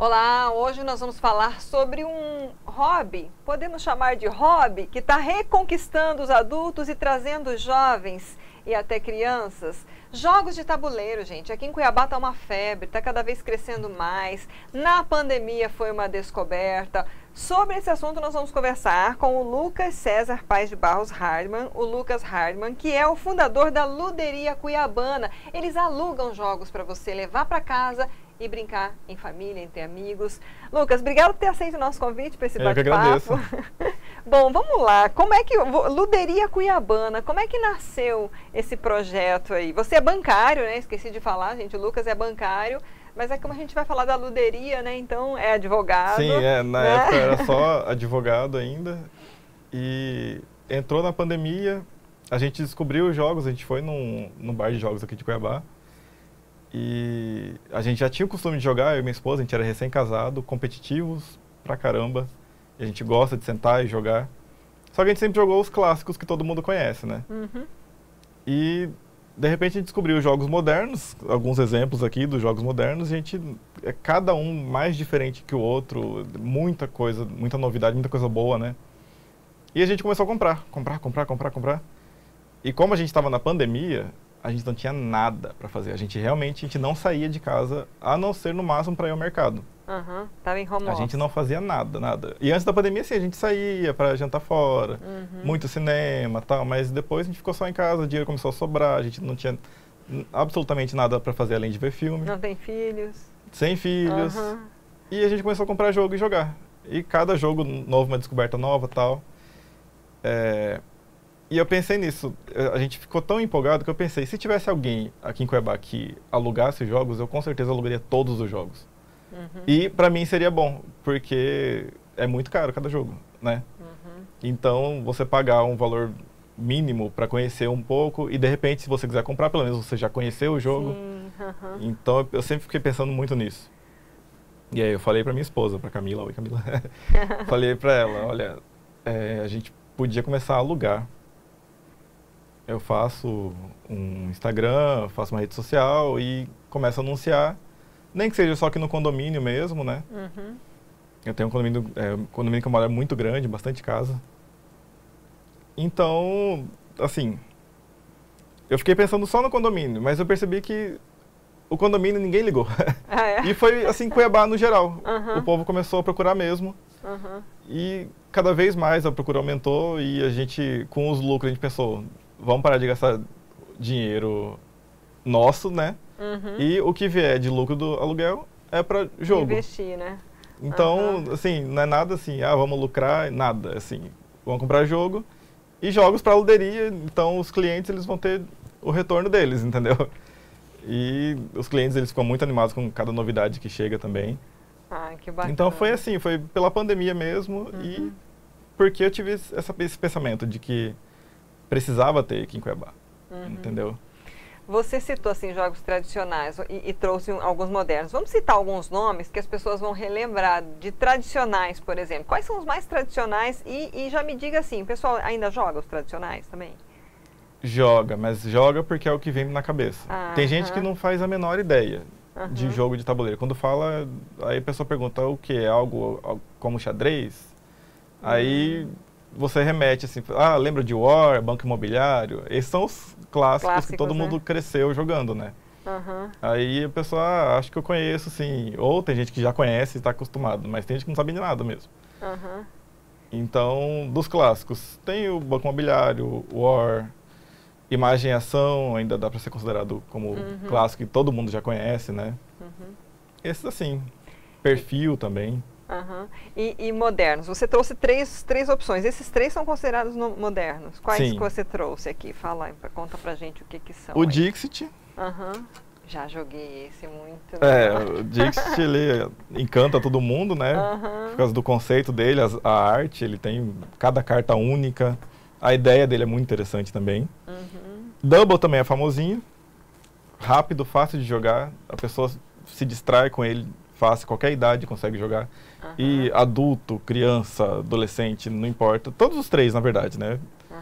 Olá, hoje nós vamos falar sobre um hobby, podemos chamar de hobby, que está reconquistando os adultos e trazendo os jovens e até crianças. Jogos de tabuleiro, gente. Aqui em Cuiabá está uma febre, está cada vez crescendo mais. Na pandemia foi uma descoberta. Sobre esse assunto nós vamos conversar com o Lucas César Paes de Barros Hardman, o Lucas Hardman, que é o fundador da Luderia Cuiabana. Eles alugam jogos para você levar para casa e brincar em família, entre amigos. Lucas, obrigado por ter aceito o nosso convite para esse bate-papo. Eu que agradeço. Bom, vamos lá. Como é que Luderia Cuiabana, como é que nasceu esse projeto aí? Você é bancário, né? Esqueci de falar, gente. O Lucas é bancário, mas é como a gente vai falar da luderia, né? Então é advogado. Sim, na época era só advogado ainda. E entrou na pandemia, a gente descobriu os jogos, a gente foi num bar de jogos aqui de Cuiabá. E a gente já tinha o costume de jogar, eu e minha esposa, a gente era recém-casado, competitivos pra caramba. E a gente gosta de sentar e jogar. Só que a gente sempre jogou os clássicos que todo mundo conhece, né? Uhum. E, de repente, a gente descobriu jogos modernos, alguns exemplos aqui dos jogos modernos, e a gente, cada um mais diferente que o outro, muita coisa, muita novidade, muita coisa boa, né? E a gente começou a comprar. E como a gente estava na pandemia, a gente não tinha nada para fazer. A gente não saía de casa, a não ser no máximo para ir ao mercado. Tava em home office. A gente não fazia nada. E antes da pandemia, sim, a gente saía para jantar fora, muito cinema, tal, mas depois a gente ficou só em casa, o dinheiro começou a sobrar, a gente não tinha absolutamente nada para fazer além de ver filme. Não tem filhos? Sem filhos. E a gente começou a comprar jogo e jogar. E cada jogo novo, uma descoberta nova, tal. E eu pensei nisso, a gente ficou tão empolgado que eu pensei, se tivesse alguém aqui em Cuiabá que alugasse jogos, eu com certeza alugaria todos os jogos. E pra mim seria bom, porque é muito caro cada jogo, né? Então, você pagar um valor mínimo para conhecer um pouco e de repente, se você quiser comprar, pelo menos você já conheceu o jogo. Sim, Então, eu sempre fiquei pensando muito nisso. E aí eu falei pra minha esposa, pra Camila, oi Camila, falei pra ela, olha, a gente podia começar a alugar. Eu faço um Instagram, faço uma rede social e começo a anunciar, nem que seja só aqui no condomínio mesmo, né? Eu tenho um condomínio que eu moro é muito grande, bastante casa. Então, assim, eu fiquei pensando só no condomínio, mas eu percebi que o condomínio ninguém ligou. E foi assim, Cuiabá no geral. O povo começou a procurar mesmo. E cada vez mais a procura aumentou e a gente, com os lucros, a gente pensou, vamos parar de gastar dinheiro nosso, né? E o que vier de lucro do aluguel é para jogo. Investir, né? Então, assim, não é nada assim, vamos lucrar, nada, assim. Vamos comprar jogo e jogos para luderia, então os clientes eles vão ter o retorno deles, entendeu? E os clientes eles ficam muito animados com cada novidade que chega também. Que bacana. Então foi assim, foi pela pandemia mesmo e porque eu tive esse pensamento de que precisava ter aqui em Cuiabá, entendeu? Você citou assim jogos tradicionais e trouxe alguns modernos. Vamos citar alguns nomes que as pessoas vão relembrar de tradicionais, por exemplo. Quais são os mais tradicionais? E já me diga assim, o pessoal ainda joga os tradicionais também? Joga, mas joga porque é o que vem na cabeça. Tem gente que não faz a menor ideia de jogo de tabuleiro. Quando fala, aí a pessoa pergunta o que? É algo como xadrez? Aí você remete assim, lembra de War, Banco Imobiliário? Esses são os clássicos que todo mundo cresceu jogando, né? Aí a pessoa, acho que eu conheço, sim. Ou tem gente que já conhece e está acostumado, mas tem gente que não sabe de nada mesmo. Então, dos clássicos, tem o Banco Imobiliário, War, Imagem e Ação, ainda dá para ser considerado como clássico que todo mundo já conhece, né? Esses assim, Perfil também. E modernos, você trouxe três opções, esses três são considerados modernos. Quais que você trouxe aqui? Fala, conta pra gente o que são. O Dixit. Já joguei esse muito. O Dixit, ele encanta todo mundo, né? Por causa do conceito dele, a arte, ele tem cada carta única. A ideia dele é muito interessante também. Double também é famosinho. Rápido, fácil de jogar. A pessoa se distrai com ele fácil, qualquer idade consegue jogar. E adulto, criança, adolescente, não importa. Todos os três, na verdade, né?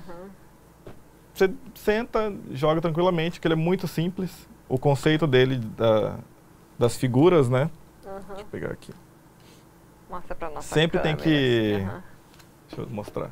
Você senta, joga tranquilamente, que ele é muito simples. O conceito dele, das figuras, né? Deixa eu pegar aqui. Mostra pra nossa Sempre tem câmera, que... assim, aham. Deixa eu mostrar.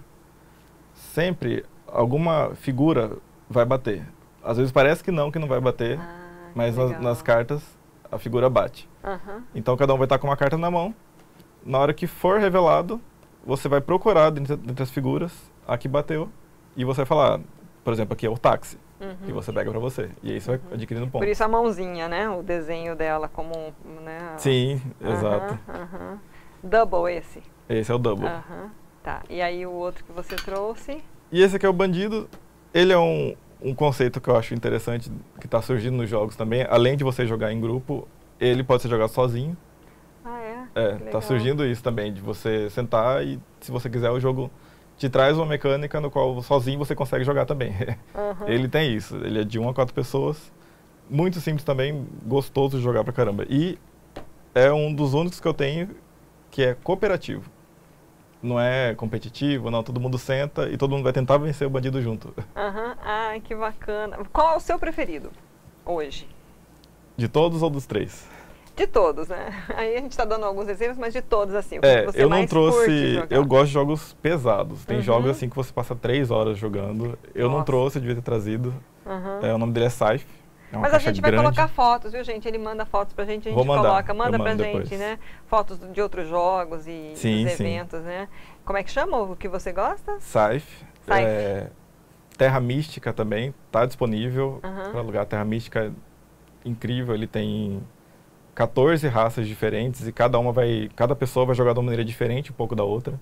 Sempre alguma figura vai bater. Às vezes parece que não vai bater, Ah, mas que legal. nas cartas a figura bate. Aham. Então cada um vai estar com uma carta na mão. Na hora que for revelado, você vai procurar dentre as figuras a que bateu e você vai falar, por exemplo, aqui é o táxi, que você pega pra você. E aí você vai adquirindo pontos. Por isso a mãozinha, né? O desenho dela como, né? Sim, exato. Aham. Double esse. Esse é o double. Aham. Tá. E aí o outro que você trouxe? E esse aqui é o bandido. Ele é um conceito que eu acho interessante, que está surgindo nos jogos também. Além de você jogar em grupo, ele pode ser jogado sozinho. Ah, é? É, Que tá legal. surgindo isso também, de você sentar e, se você quiser, o jogo te traz uma mecânica no qual sozinho você consegue jogar também. Aham. Ele tem isso, ele é de 1 a 4 pessoas, muito simples também, gostoso de jogar pra caramba. E é um dos únicos que eu tenho que é cooperativo. Não é competitivo, não, todo mundo senta e todo mundo vai tentar vencer o bandido junto. Aham. Ai, que bacana. Qual é o seu preferido hoje? De todos ou dos três? De todos, né? Aí a gente tá dando alguns exemplos, mas de todos, assim, o que É, você eu não mais curte trouxe. jogar? Eu gosto de jogos pesados. Tem Uhum. jogos assim que você passa 3 horas jogando. Eu não Nossa. trouxe, eu devia ter trazido. Aham. O nome dele é Scythe. É uma Mas a caixa gente vai grande. colocar fotos, viu, gente? Ele manda fotos pra gente, a gente Vou mandar, coloca. Manda eu pra mando gente, depois. né? Fotos de outros jogos e Sim, dos sim. eventos, né? Como é que chama o que você gosta? Scythe. Scythe. Terra Mística também tá disponível Aham. para alugar. Terra Mística é incrível. Ele tem 14 raças diferentes e cada pessoa vai jogar de uma maneira diferente um pouco da outra.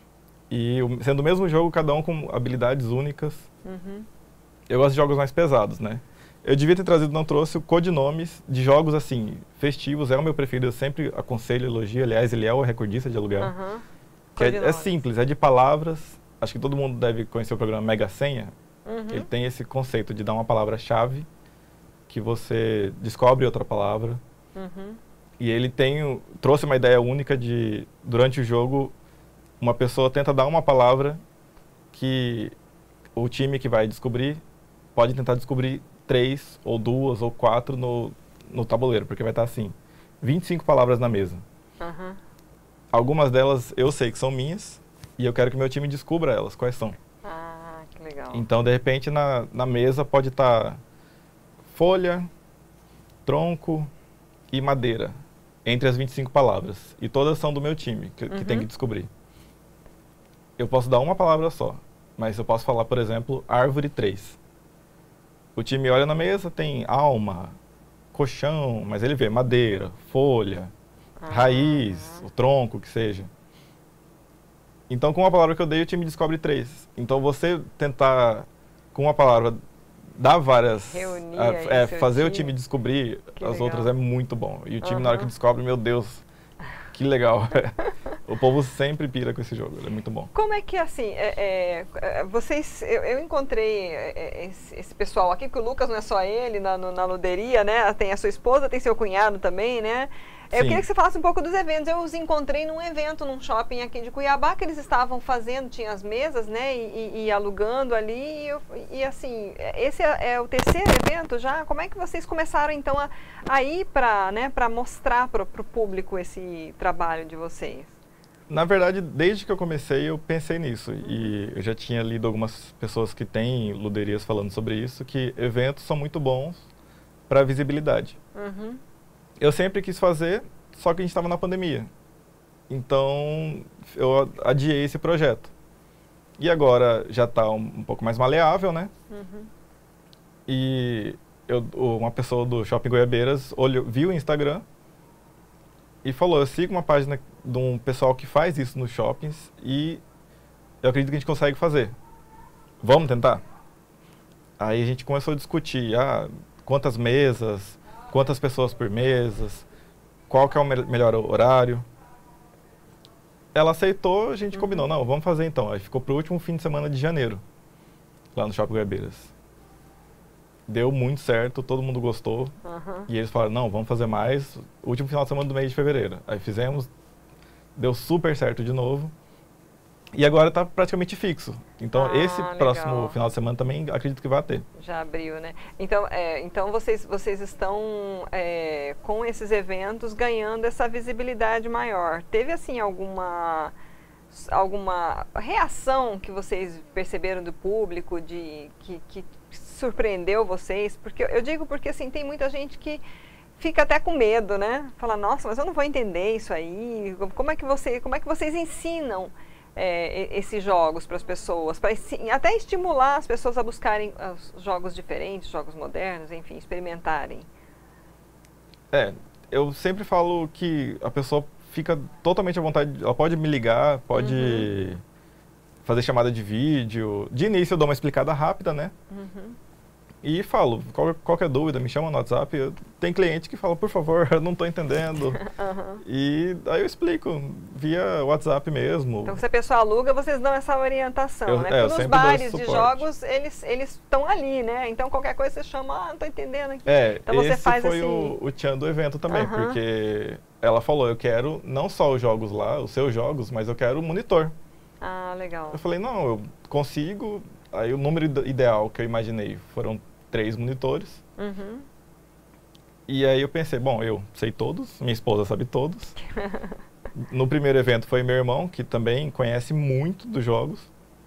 E sendo o mesmo jogo, cada um com habilidades únicas. Uhum. Eu gosto de jogos mais pesados, né? Eu devia ter trazido, não trouxe, o codinomes de jogos, assim, festivos. É o meu preferido, eu sempre aconselho, elogio. Aliás, ele é o recordista de aluguel. Aham. Que é Codinomes. simples, é de palavras. Acho que todo mundo deve conhecer o programa Mega Senha. Uhum. Ele tem esse conceito de dar uma palavra-chave, que você descobre outra palavra. Uhum. E ele trouxe uma ideia única de, durante o jogo, uma pessoa tenta dar uma palavra que o time que vai descobrir pode tentar descobrir 3, ou 2, ou 4 no tabuleiro, porque vai estar assim, 25 palavras na mesa. Aham. Algumas delas eu sei que são minhas, e eu quero que meu time descubra elas, quais são. Ah, que legal. Então, de repente, na mesa pode estar folha, tronco e madeira, entre as 25 palavras. E todas são do meu time, que tem que descobrir. Eu posso dar uma palavra só, mas eu posso falar, por exemplo, árvore 3. O time olha na mesa, tem alma, colchão, mas ele vê madeira, folha, raiz, o tronco, que seja. Então, com uma palavra que eu dei, o time descobre 3. Então, você tentar, com uma palavra, dar várias... Reunir aí seu fazer o time. time descobrir Que as legal. outras é muito bom. E o time, na hora que descobre, meu Deus, que legal. O povo sempre pira com esse jogo, ele é muito bom. Como é que, assim, vocês... Eu encontrei esse pessoal aqui, porque o Lucas não é só ele na luderia, né? Tem a sua esposa, tem seu cunhado também, né? Eu Sim. queria que você falasse um pouco dos eventos. Eu os encontrei num evento, num shopping aqui de Cuiabá, que eles estavam fazendo, tinha as mesas, né, e alugando ali, e assim, esse é o terceiro evento já? Como é que vocês começaram, então, a ir para mostrar para o público esse trabalho de vocês? Na verdade, desde que eu comecei, eu pensei nisso. E eu já tinha lido algumas pessoas que têm luderias falando sobre isso, que eventos são muito bons para visibilidade. Uhum. Eu sempre quis fazer, só que a gente estava na pandemia. Então, eu adiei esse projeto. E agora já está um pouco mais maleável, né? Uhum. E uma pessoa do Shopping Goiabeiras viu o Instagram e falou, eu sigo uma página de um pessoal que faz isso nos shoppings e eu acredito que a gente consegue fazer. Vamos tentar? Aí a gente começou a discutir, quantas mesas, quantas pessoas por mesas, qual que é o melhor horário. Ela aceitou, a gente combinou, não, vamos fazer então. Aí ficou pro último fim de semana de janeiro, lá no Shopping Goiabeiras. Deu muito certo, todo mundo gostou. Uhum. E eles falaram, não, vamos fazer mais, último final de semana do mês de fevereiro. Aí fizemos, deu super certo de novo. E agora está praticamente fixo. Então, esse próximo legal. final de semana também acredito que vai ter. Já abriu, né? Então, então vocês estão com esses eventos ganhando essa visibilidade maior. Teve, assim, alguma reação que vocês perceberam do público que surpreendeu vocês? Porque eu digo porque, assim, tem muita gente que fica até com medo, né? Fala, nossa, mas eu não vou entender isso aí. Como é que vocês ensinam esses jogos para as pessoas, para até estimular as pessoas a buscarem os jogos diferentes, jogos modernos, enfim, experimentarem? Eu sempre falo que a pessoa fica totalmente à vontade, ela pode me ligar, pode fazer chamada de vídeo. De início eu dou uma explicada rápida, né? E falo, qualquer dúvida, me chama no WhatsApp. Tem cliente que fala, por favor, eu não estou entendendo. E aí eu explico, via WhatsApp mesmo. Então, se a pessoa aluga, vocês dão essa orientação, né? Porque nos bares de jogos, eles estão ali, né? Então, qualquer coisa você chama, não estou entendendo aqui. Então, você faz esse foi assim... o tchan do evento também, porque ela falou, eu quero não só os jogos lá, os seus jogos, mas eu quero o monitor. Ah, legal. Eu falei, não, eu consigo. Aí o número ideal que eu imaginei foram 3 monitores. E aí eu pensei, bom, eu sei todos, minha esposa sabe todos. No primeiro evento foi meu irmão, que também conhece muito dos jogos.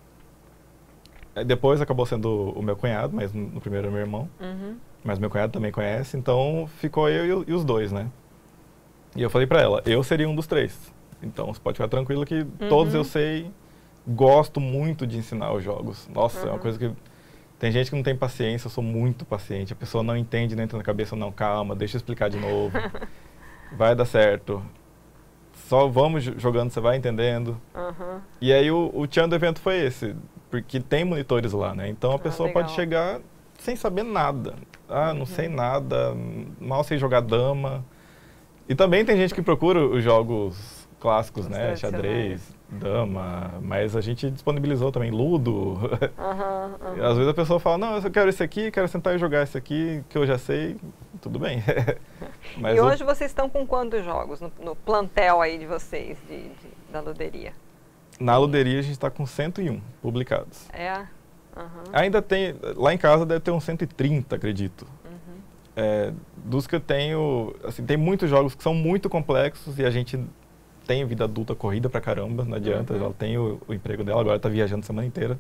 Depois acabou sendo o meu cunhado, mas no primeiro era meu irmão. Mas meu cunhado também conhece, então ficou eu e os dois, né? E eu falei pra ela, eu seria um dos 3. Então você pode ficar tranquilo que todos eu sei, gosto muito de ensinar os jogos. Nossa, é uma coisa que... Tem gente que não tem paciência, eu sou muito paciente. A pessoa não entende, não entra na cabeça, não, calma, deixa eu explicar de novo. Vai dar certo. Só vamos jogando, você vai entendendo. E aí o tchan do evento foi esse, porque tem monitores lá, né? Então a pessoa pode chegar sem saber nada. Ah, não sei nada, mal sei jogar dama. E também tem gente que procura os jogos clássicos, né? Xadrez, dama, mas a gente disponibilizou também Ludo. Às vezes a pessoa fala, não, eu quero esse aqui, quero sentar e jogar esse aqui, que eu já sei, tudo bem. Mas e hoje vocês estão com quantos jogos no plantel aí de vocês, da luderia? Na luderia a gente está com 101 publicados. Ainda tem, lá em casa deve ter uns 130, acredito. Dos que eu tenho, assim, tem muitos jogos que são muito complexos e a gente tem vida adulta corrida pra caramba, não adianta, ela tem o emprego dela, agora tá viajando a semana inteira.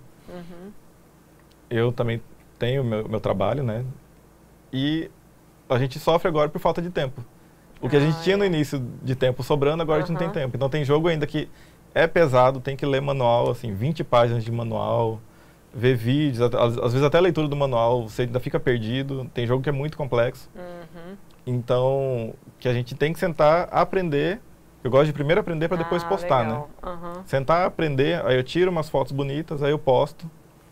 Eu também tenho meu trabalho, né? E a gente sofre agora por falta de tempo. O que a gente tinha no início de tempo sobrando, agora a gente não tem tempo. Então tem jogo ainda que é pesado, tem que ler manual, assim, 20 páginas de manual, ver vídeos, às vezes até a leitura do manual, você ainda fica perdido. Tem jogo que é muito complexo. Então, que a gente tem que sentar, aprender. Eu gosto de primeiro aprender para depois postar, né? Sentar, aprender, aí eu tiro umas fotos bonitas, aí eu posto.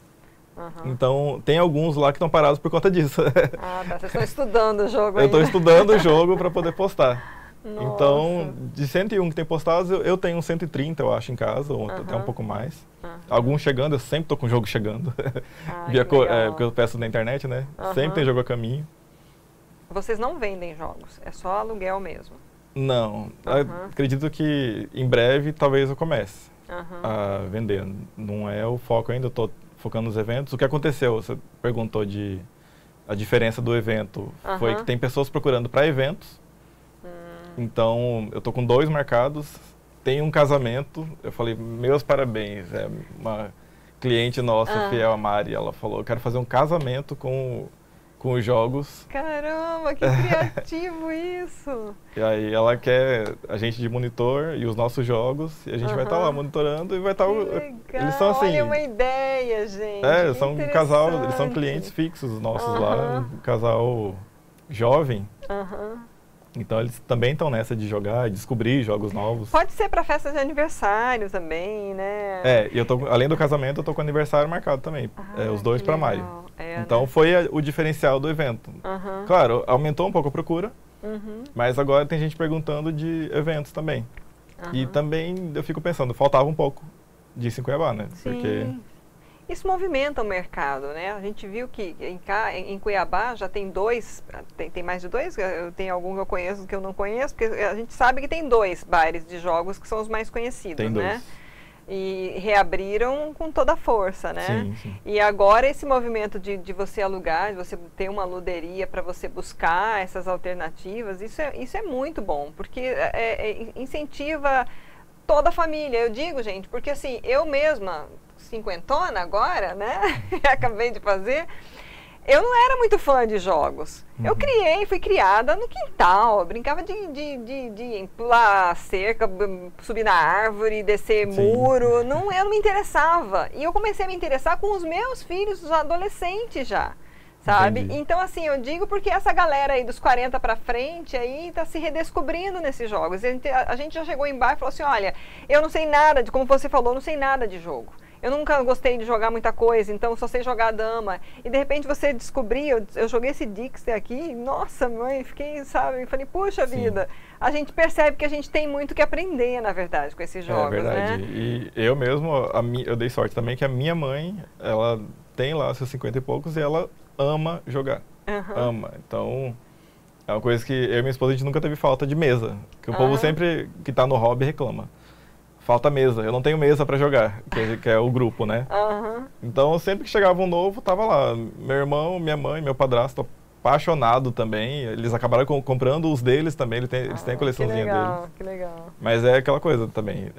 Então, tem alguns lá que estão parados por conta disso. Tá. Vocês estão estudando o jogo ainda. Eu estou estudando o jogo para poder postar. Nossa. Então, de 101 que tem postados, eu tenho uns 130, eu acho, em casa, ou até um pouco mais. Alguns chegando, eu sempre estou com o jogo chegando. Porque eu peço na internet, né? Sempre tem jogo a caminho. Vocês não vendem jogos, é só aluguel mesmo? Não, acredito que em breve talvez eu comece a vender. Não é o foco ainda, eu estou focando nos eventos. O que aconteceu, você perguntou a diferença do evento, foi que tem pessoas procurando para eventos. Então, eu estou com 2 marcados, tem um casamento, eu falei, meus parabéns, é uma cliente nossa, fiel a Mari, ela falou, eu quero fazer um casamento com os jogos. Caramba, que criativo isso! E aí ela quer a gente de monitor e os nossos jogos, e a gente vai estar lá monitorando e vai estar... Eles são assim... Olha uma ideia, gente! Eles são um casal, eles são clientes fixos nossos lá, um casal jovem. Então eles também estão nessa de jogar, descobrir jogos novos. Pode ser para festa de aniversário também, né? E além do casamento, eu tô com o aniversário marcado também. Os 2 para maio. Então foi o diferencial do evento. Claro, aumentou um pouco a procura, mas agora tem gente perguntando de eventos também. E também eu fico pensando, faltava um pouco disso em Cuiabá, né? Sim. Porque isso movimenta o mercado, né? A gente viu que em Cuiabá já tem 2, tem mais de 2? Tem algum que eu conheço que eu não conheço, porque a gente sabe que tem 2 bares de jogos que são os mais conhecidos, tem 2. né? E reabriram com toda a força, né? Sim, sim. E agora esse movimento de você alugar, de você ter uma luderia para você buscar essas alternativas, isso é muito bom, porque incentiva toda a família. Eu digo, gente, porque assim, eu mesma, cinquentona agora, né? Acabei de fazer. Eu não era muito fã de jogos. Eu fui criada no quintal, brincava de pular cerca, subir na árvore, descer muro. Eu não me interessava. E eu comecei a me interessar com os meus filhos adolescentes já, sabe? Entendi. Então, assim, eu digo porque essa galera aí dos 40 pra frente aí tá se redescobrindo nesses jogos. A gente já chegou em bar e falou assim, olha, eu não sei nada como você falou, não sei nada de jogo. Eu nunca gostei de jogar muita coisa, então só sei jogar dama. E de repente você descobriu, eu joguei esse Dixter aqui, nossa mãe, fiquei, sabe, falei, puxa vida, a gente percebe que a gente tem muito que aprender, na verdade, com esses jogos, É verdade. né? E eu mesmo, eu dei sorte também que a minha mãe, ela tem lá seus 50 e poucos e ela ama jogar. Ama. Então, é uma coisa que eu e minha esposa, a gente nunca teve falta de mesa. Que o povo sempre que tá no hobby reclama. Falta mesa, eu não tenho mesa para jogar, que é o grupo, né? Então, sempre que chegava um novo, tava lá. Meu irmão, minha mãe, meu padrasto, apaixonado também. Eles acabaram comprando os deles também, eles têm a coleçãozinha deles. Que legal. Mas é aquela coisa também,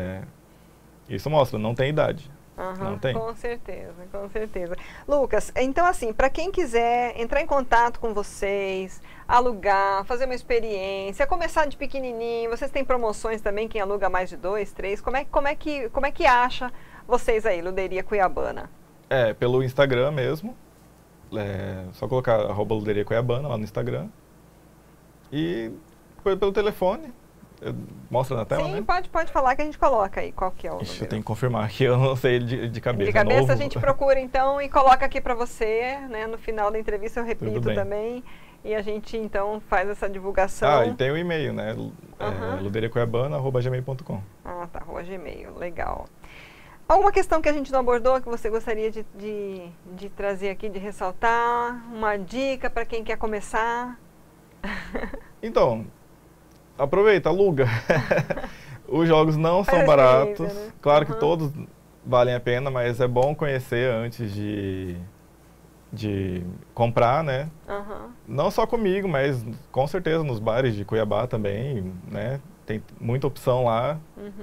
isso mostra, não tem idade. Não tem. Com certeza, com certeza. Lucas, então assim, para quem quiser entrar em contato com vocês, alugar, fazer uma experiência, começar de pequenininho, vocês têm promoções também, quem aluga mais de 2, 3, como é que acha vocês aí, Luderia Cuiabana? Pelo Instagram mesmo, só colocar @Luderia Cuiabana lá no Instagram e pelo telefone. Mostra na tela, Sim, né? pode falar que a gente coloca aí, qual que é o número. Eu tenho que confirmar que eu não sei de cabeça. De cabeça novo. a gente procura então e coloca aqui para você, né? No final da entrevista eu repito também. E a gente então faz essa divulgação. E tem o e-mail, né? luderiacuiabana@gmail.com. Tá, @gmail, legal. Alguma questão que a gente não abordou que você gostaria de trazer aqui, de ressaltar? Uma dica para quem quer começar? Então, aproveita, aluga. Os jogos não são baratos. Né? Claro que todos valem a pena, mas é bom conhecer antes de comprar, né? Não só comigo, mas com certeza nos bares de Cuiabá também, né? Tem muita opção lá.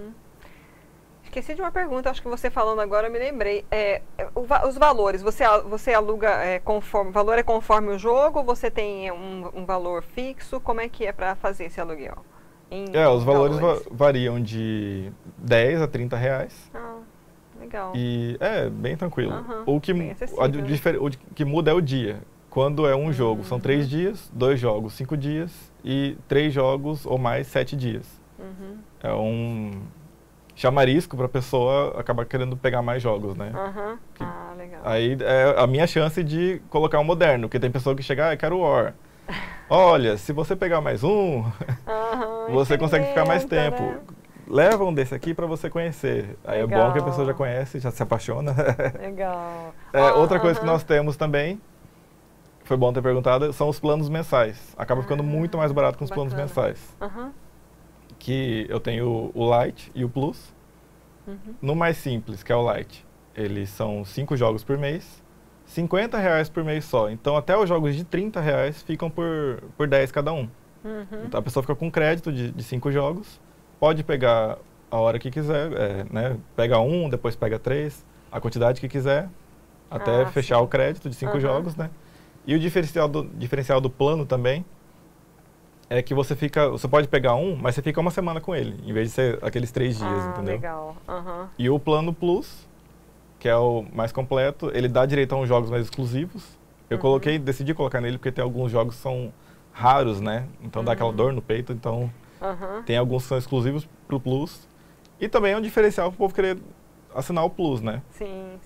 Esqueci de uma pergunta, acho que você falando agora eu me lembrei. Os valores, você aluga conforme, o valor é conforme o jogo, ou você tem um valor fixo? Como é que é para fazer esse aluguel? Os valores variam de 10 a 30 reais. Legal. E bem tranquilo. O que muda é o dia. Quando é um jogo, são 3 dias, 2 jogos, 5 dias e 3 jogos ou mais, 7 dias. É um chamarisco para a pessoa acabar querendo pegar mais jogos, né? Legal. Aí é a minha chance de colocar um moderno, porque tem pessoa que chega, eu quero War. Olha, se você pegar mais um, você consegue ficar mais tempo. Né? Leva um desse aqui para você conhecer. Aí é bom que a pessoa já conhece, já se apaixona. Legal. Outra coisa que nós temos também, foi bom ter perguntado, são os planos mensais. Acaba ficando muito mais barato com os planos mensais. Que eu tenho o Lite e o Plus. No mais simples, que é o Lite, eles são 5 jogos por mês, 50 reais por mês só. Então até os jogos de 30 reais ficam por 10 cada um. Então a pessoa fica com crédito de 5 jogos, pode pegar a hora que quiser, né? Pega um, depois pega 3, a quantidade que quiser, até fechar o crédito de 5 jogos, né? E o diferencial do plano também é que você pode pegar um, mas você fica uma semana com ele, em vez de ser aqueles 3 dias, entendeu? Legal. E o plano Plus, que é o mais completo, ele dá direito a uns jogos mais exclusivos. Eu decidi colocar nele porque tem alguns jogos que são raros, né? Então dá aquela dor no peito, então tem alguns que são exclusivos pro Plus. E também é um diferencial pro povo querer assinar o Plus, né? Sim.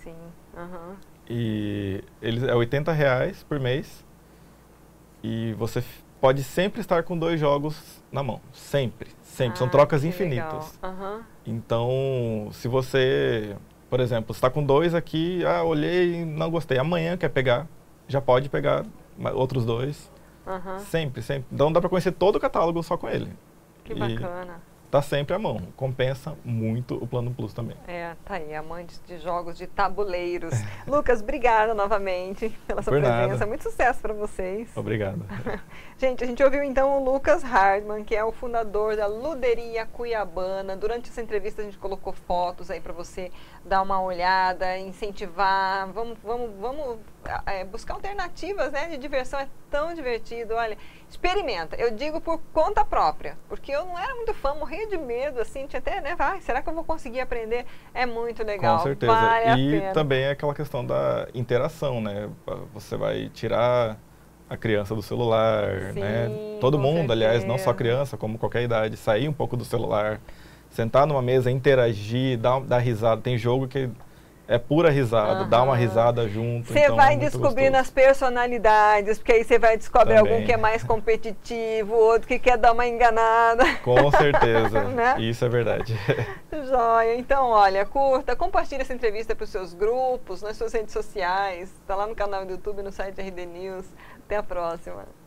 E ele é 80 reais por mês. E pode sempre estar com 2 jogos na mão. Sempre. São trocas infinitas. Então, se você, por exemplo, está com 2 aqui, olhei e não gostei. Amanhã quer pegar, já pode pegar outros 2. Sempre. Então dá para conhecer todo o catálogo só com ele. Que bacana. tá sempre à mão. Compensa muito o Plano Plus também. Tá aí, amantes de jogos de tabuleiros. Lucas, obrigada novamente pela sua presença. Nada. Muito sucesso para vocês. Obrigado. Gente, a gente ouviu então o Lucas Hardman, que é o fundador da Luderia Cuiabana. Durante essa entrevista a gente colocou fotos aí para você dar uma olhada, incentivar. Vamos buscar alternativas, né, de diversão. É tão divertido. Olha, experimenta. Eu digo por conta própria, porque eu não era muito fã, morria de medo, assim, tinha até, né, será que eu vou conseguir aprender? É muito legal. Com certeza. Vale a E pena. também é aquela questão da interação, né? Você vai tirar a criança do celular, Sim, né? Todo com mundo, aliás, não só certeza. criança, como qualquer idade, sair um pouco do celular, sentar numa mesa, interagir, dar risada. Tem jogo que é pura risada, dá uma risada junto. Você então vai é muito descobrindo gostoso. as personalidades, porque aí você vai descobrir Também. algum que é mais competitivo, outro que quer dar uma enganada. Com certeza, Né? isso é verdade. Joia. Então, olha, curta, compartilhe essa entrevista para os seus grupos, nas suas redes sociais, está lá no canal do YouTube, no site RD News. Até a próxima.